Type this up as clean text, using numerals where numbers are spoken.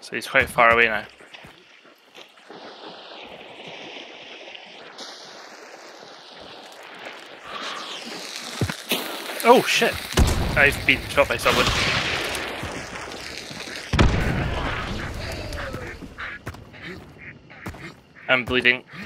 So he's quite far away now. Oh shit! I've been shot by someone. I'm bleeding.